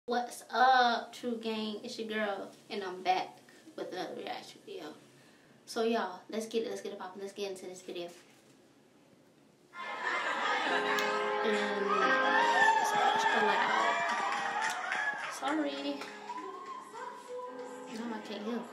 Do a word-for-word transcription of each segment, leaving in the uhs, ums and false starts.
What's up, True Gang? It's your girl, and I'm back with another reaction video. So y'all, let's get it, let's get it poppin', let's get into this video. And it's extra loud. Sorry. No, I can't hear.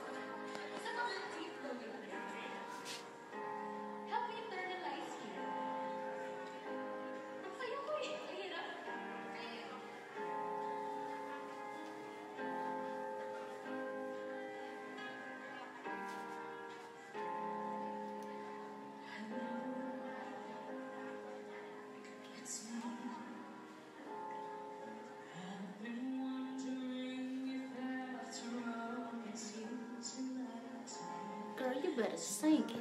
Girl, you better sing it.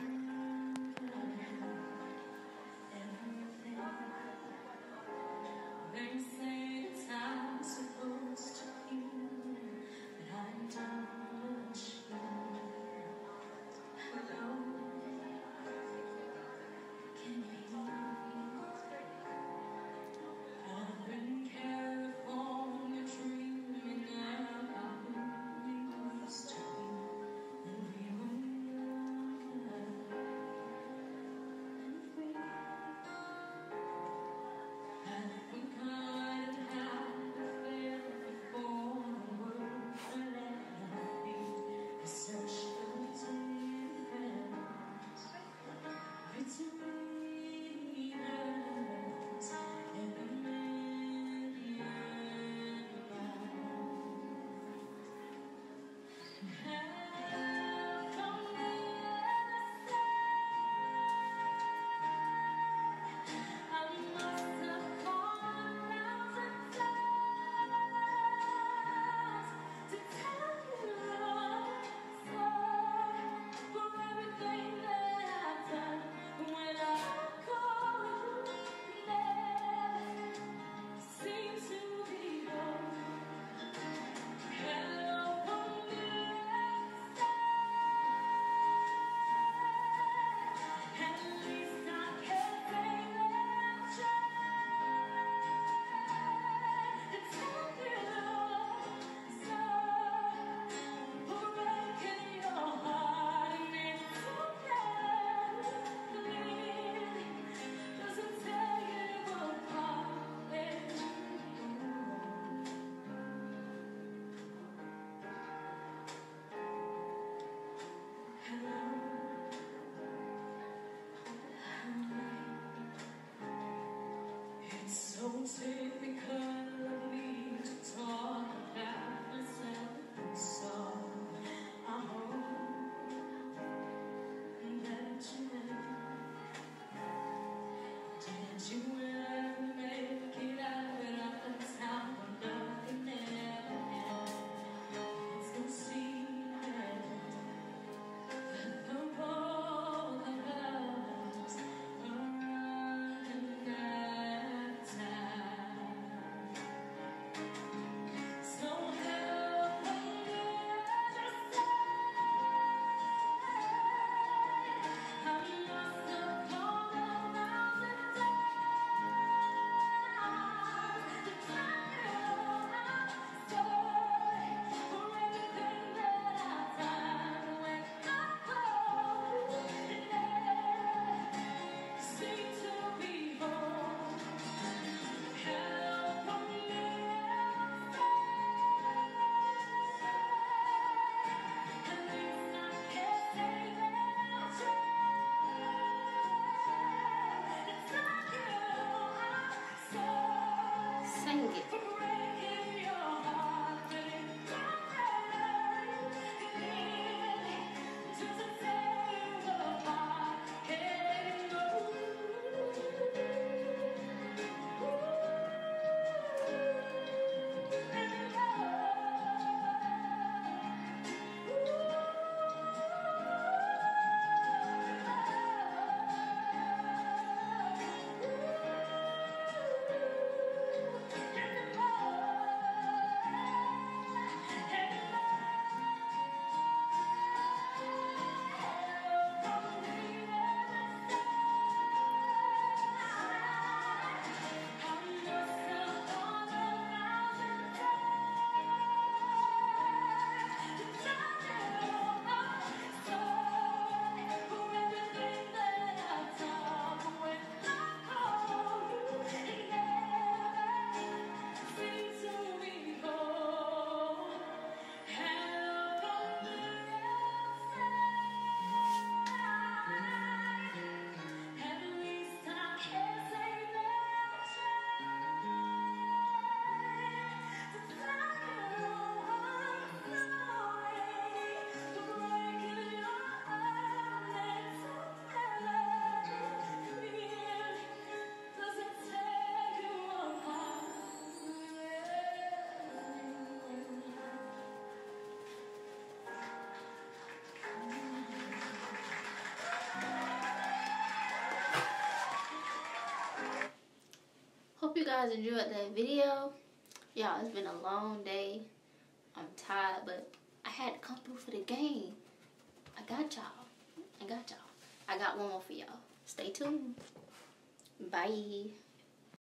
hope you guys enjoyed that video. Y'all, it's been a long day. I'm tired, but I had to come through for the game. I got y'all. I got y'all. I got one more for y'all. Stay tuned. Bye.